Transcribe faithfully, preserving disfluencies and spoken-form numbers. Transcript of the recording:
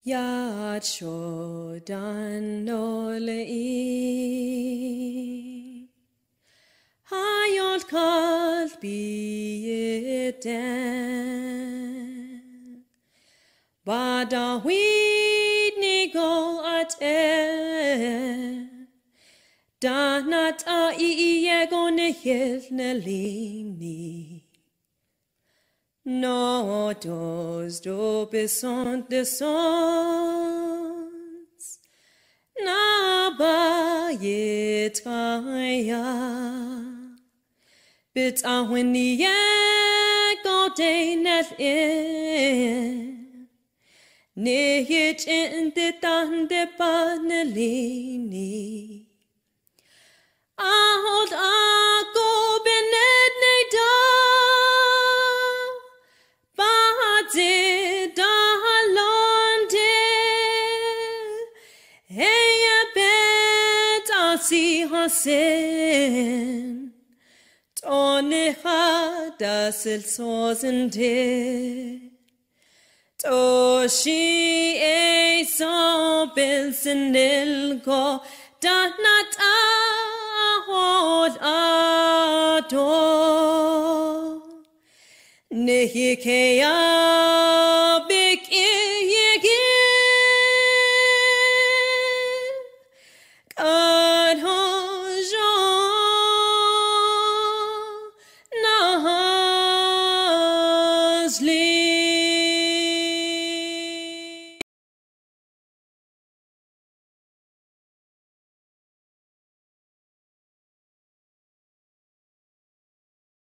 Yad shodan nolei Hayot kalbi eden Badawid nigo at e Danat a iego nehil nelini No dos do besont de sons Na ba yet kaya Bit a winnie go day net in Ne yet in de tan de panelini A hold a go benet ne da Bade da londe Hey a bet a si hasen Tone hada sil sozende To shi e so bilsinil go Danat a hod a do Nihikea